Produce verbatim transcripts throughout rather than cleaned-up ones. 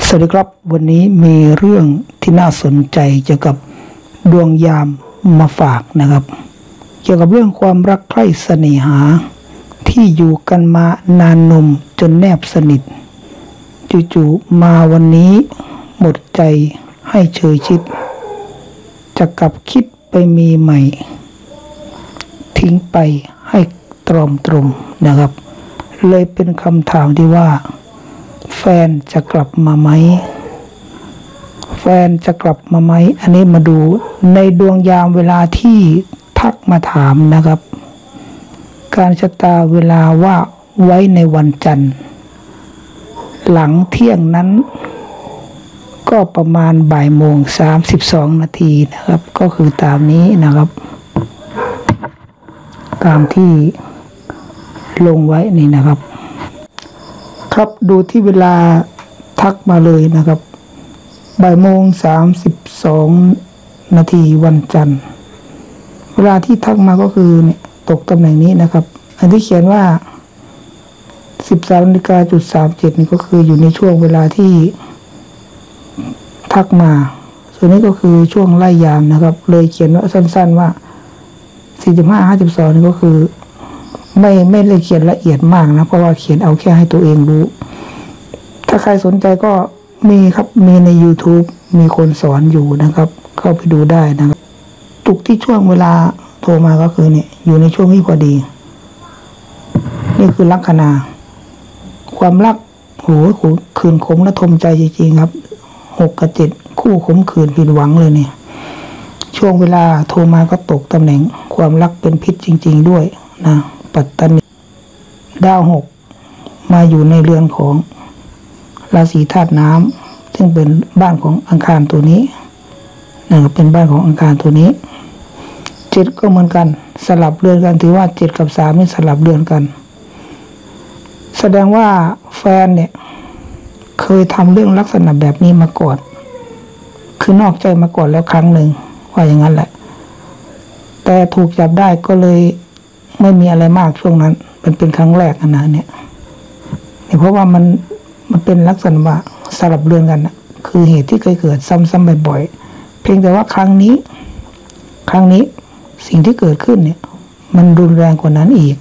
สวัสดีครับวันนี้มีเรื่องที่น่าสนใจเกี่ยวกับดวงยามมาฝากนะครับเกี่ยวกับเรื่องความรักใคร่เสน่หาที่อยู่กันมานานนมจนแนบสนิทจู่ๆมาวันนี้หมดใจให้เฉยชิดจะกลับคิดไปมีใหม่ทิ้งไปให้ตรอมตรมนะครับเลยเป็นคำถามที่ว่าแฟนจะกลับมาไหมแฟนจะกลับมาไหมอันนี้มาดูในดวงยามเวลาที่ทักมาถามนะครับการชะตาเวลาว่าไว้ในวันจันทร์หลังเที่ยงนั้นก็ประมาณบ่ายโมงสามสิบสองนาทีนะครับก็คือตามนี้นะครับตามที่ลงไว้นี่นะครับครับดูที่เวลาทักมาเลยนะครับบ่ายโมงสามสิบสองนาทีวันจันทร์เวลาที่ทักมาก็คือเนี่ยตกตำแหน่งนี้นะครับอันที่เขียนว่าสิบสามนาฬิกาจุดสามเจ็ดนี่ก็คืออยู่ในช่วงเวลาที่ทักมาส่วนนี้ก็คือช่วงไล่ยามนะครับเลยเขียนว่าสั้นๆว่าสี่สิบห้าห้าสิบสองนี่ก็คือไม่ไม่ได้เขียนละเอียดมากนะเพราะว่าเขียนเอาแค่ให้ตัวเองรู้ถ้าใครสนใจก็มีครับมีใน YouTube มีคนสอนอยู่นะครับเข้าไปดูได้นะครับตุกที่ช่วงเวลาโทรมาก็คือเนี่ยอยู่ในช่วงที่พอดีนี่คือลัคนาความรักโหขืนขมและทมใจจริงๆครับหกกับเจ็ดคู่ขมขืนผิดหวังเลยเนี่ยช่วงเวลาโทรมาก็ตกตำแหน่งความรักเป็นพิษจริงๆด้วยนะปัตตานีดาวหกมาอยู่ในเรือนของราศีธาตุน้ำซึ่งเป็นบ้านของอังคารตัวนี้นะครับเป็นบ้านของอังคารตัวนี้เจ็ดก็เหมือนกันสลับเรือนกันถือว่าเจ็ดกับสามนี่สลับเรือนกันแสดงว่าแฟนเนี่ยเคยทำเรื่องลักษณะแบบนี้มาก่อนคือนอกใจมาก่อนแล้วครั้งหนึ่งว่าอย่างนั้นแหละแต่ถูกจับได้ก็เลยไม่มีอะไรมากช่วงนั้นมันเป็นครั้งแรกนะเนี่ยเพราะว่ามันมันเป็นลักษณะว่าสลับเรือนกันนะคือเหตุที่เคยเกิดซ้ำๆบ่อยๆเพียงแต่ว่าครั้งนี้ครั้งนี้สิ่งที่เกิดขึ้นเนี่ยมันรุนแรงกว่านั้นอีก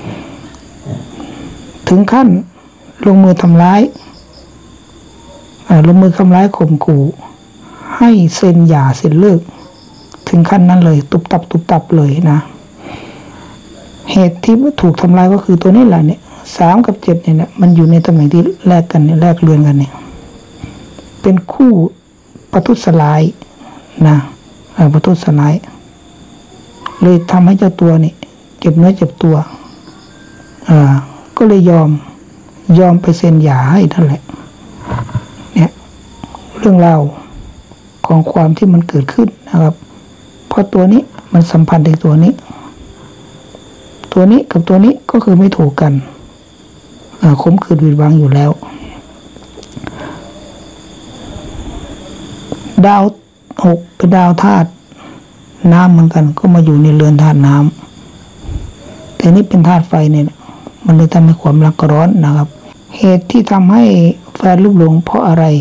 ถึงขั้นลงมือทำร้ายลงมือทำร้ายข่มขู่ให้เซ็นหย่าเซ็นเลิกถึงขั้นนั้นเลยตุบตับตุบตับเลยนะเหตุที่ถูกทำลายก็คือตัวนี้แหละเนี่ยสามกับเจ็ดเนี่ยมันอยู่ในตำแหน่งที่แลกกันเนี่ยแลกเรือนกันเนี่ยเป็นคู่ปทุสลายนะปทุสลายเลยทำให้เจ้าตัวเนี่ยเจ็บเนื้อเจ็บตัวอ่าก็เลยยอมยอมไปเซ็นหย่าให้นั่นแหละเนี่ยเรื่องราวของความที่มันเกิดขึ้นนะครับเพราะตัวนี้มันสัมพันธ์ในตัวนี้ตัวนี้กับตัวนี้ก็คือไม่ถูกกันขมขื่นผิดหวังอยู่แล้วดาวหกเป็นดาวธาตุน้ำเหมือนกันก็มาอยู่ในเรือนธาตุน้ำแต่นี่เป็นธาตุไฟเนี่ยมันเลยทำให้ความรักร้อนนะครับเหตุที่ทำให้แฟนลูกหลงเพราะอะไร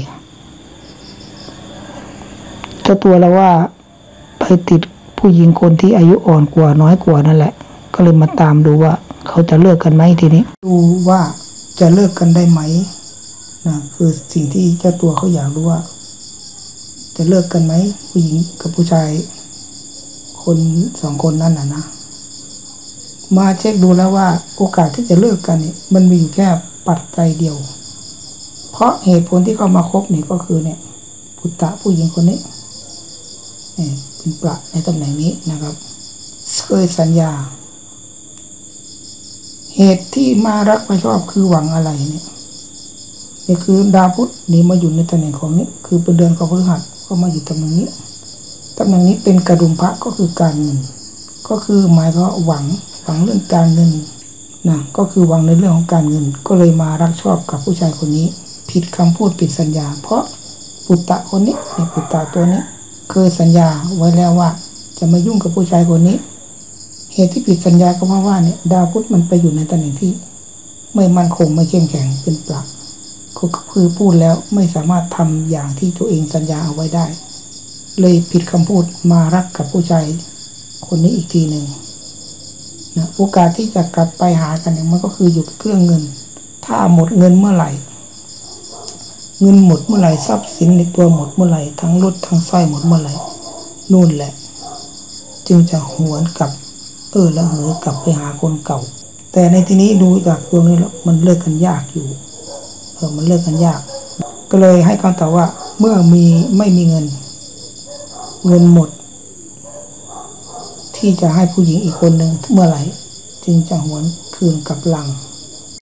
เจ้าตัวแล้วว่าไปติดผู้หญิงคนที่อายุอ่อนกว่าน้อยกว่านั่นแหละก็เลยมาตามดูว่าเขาจะเลิกกันไหมทีนี้ดูว่าจะเลิกกันได้ไหมนะคือสิ่งที่เจ้าตัวเขาอยากรู้ว่าจะเลิกกันไหมผู้หญิงกับผู้ชายคนสองคนนั้นน่ะนะมาเช็คดูแล้วว่าโอกาสที่จะเลิกกันเนี่ยมันมีอยู่แค่ปัจจัยเดียวเพราะเหตุผลที่เขามาคบนี่ก็คือเนี่ยปุตตะผู้หญิงคนนี้เนี่ยเป็นประในตำแหน่งนี้นะครับเคยสัญญาเหตุที่มารักมาชอบคือหวังอะไรเนี่ยนี่คือดาวพุธนี่มาอยู่ในตำแหน่งของนี้คือเป็นเดือนของพฤหัสก็มาอยู่ตำแหน่งนี้ตำแหน่งนี้เป็นกระดุมพระก็คือการเงินก็คือหมายถึงหวังหวังเรื่องการเงินนะก็คือหวังในเรื่องของการเงินก็เลยมารักชอบกับผู้ชายคนนี้ผิดคำพูดผิดสัญญาเพราะปุตตะคนนี้ในปุตตะตัวนี้เคยสัญญาไว้แล้วว่าจะไม่ยุ่งกับผู้ชายคนนี้เหตุที่ผิดสัญญาก็เพราะว่าเนี่ยดาวพุธมันไปอยู่ในตำแหน่งที่ไม่มั่นคงไม่เข้มแข็งเป็นปลักก็คือพูดแล้วไม่สามารถทำอย่างที่ตัวเองสัญญาเอาไว้ได้เลยผิดคำพูดมารักกับผู้ชายคนนี้อีกทีหนึ่งนะโอกาสที่จะกลับไปหากันเนี่ยมันก็คืออยู่กับเรื่องเงินถ้าหมดเงินเมื่อไหร่เงินหมดเมื่อไหร่ทรัพย์สินในตัวหมดเมื่อไหร่ทั้งรถทั้งสร้อยหมดเมื่อไหร่นู่นแหละจึงจะหวนกลับเออละเหยกลับไปหาคนเก่าแต่ในที่นี้ดูจากตัวนี้แล้วมันเลิกกันยากอยู่เออมันเลิกกันยากก็เลยให้คำตอบว่าเมื่อมีไม่มีเงินเงินหมดที่จะให้ผู้หญิงอีกคนหนึ่งเมื่อไหร่จึงจะหวนคืนกลับหลัง